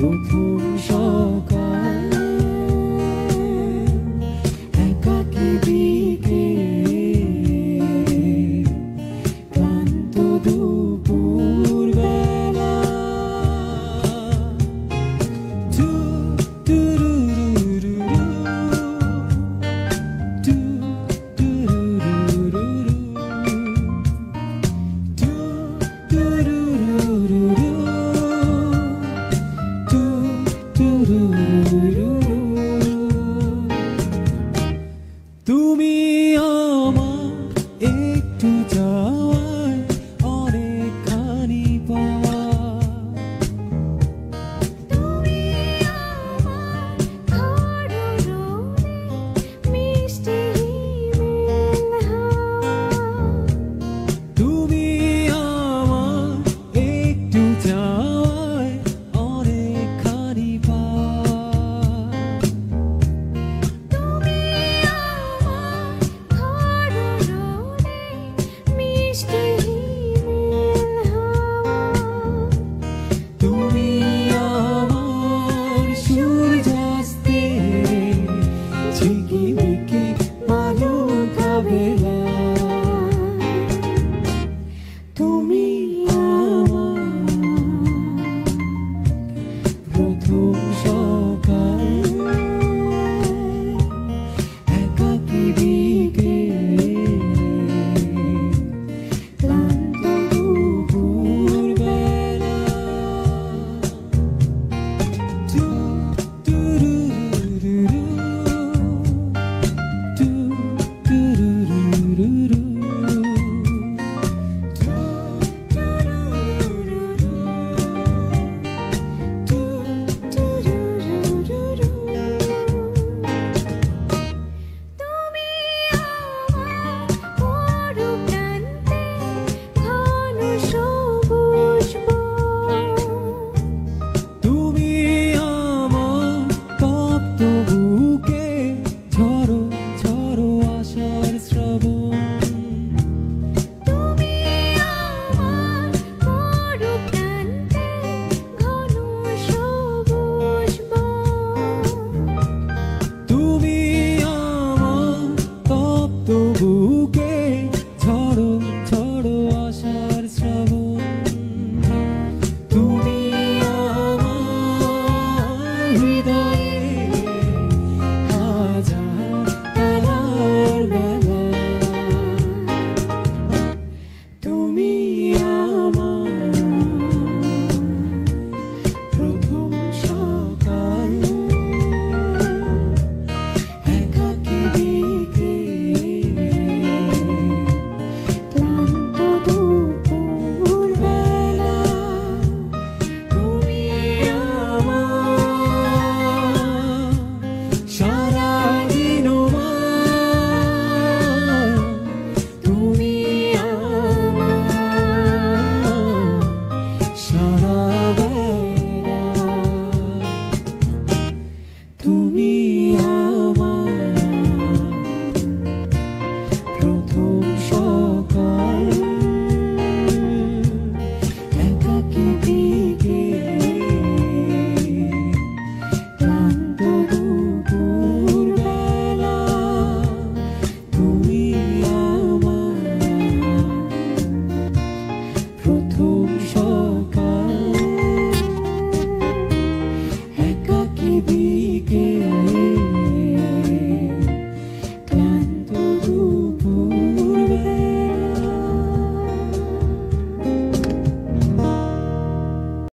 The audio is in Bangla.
প্রথম সকাল একাকী বিকেল ক্লান্ত দুপুর বেলা তুমি আমার একটু যাওয়ায় অনেকখানি পাওয়া তুমি আমার খড়রোলে মিষ্টি হিমেল হাওয়া তুমি আমার একটু যাওয়ায় অনেকখানি পাওয়া তুমি আমার খড়রোলে মিষ্টি হিমেল হাওয়া তুমি আমার সূর্যাস্তে ঝিকিমিকি বালুকা বেলা তুমি আমার প্রথম সকাল একাকী বিকেল ক্লান্ত দুপুর বেলা তুমি আমার বড় প্রান্তে ঘন সবুজ বন তুমি আমার তপ্ত বুকে ঝড়ো ঝড়ো আশার শ্রাবণ তুমি আমার বড় প্রান্তে ঘন সবুজ বন তুমি আমার তপ্ত বুকে ঝড়ো ঝড়ো আশার শ্রাবণ তুমি আমার হৃদয়ে হাজার তারার বেলা তুমি আমার প্রথম সকাল একাকী বিকেল ক্লান্ত দুপুর বেলা তুমি আমার সারাদিন তুমি আমার সারা বেলা তুমি আমার প্রথম সকাল একাকী বিকেল ক্লান্ত দুপুর বেলা তুমি আমার প্রথম সকাল একাকী বিকেল ক্লান্ত দুপুর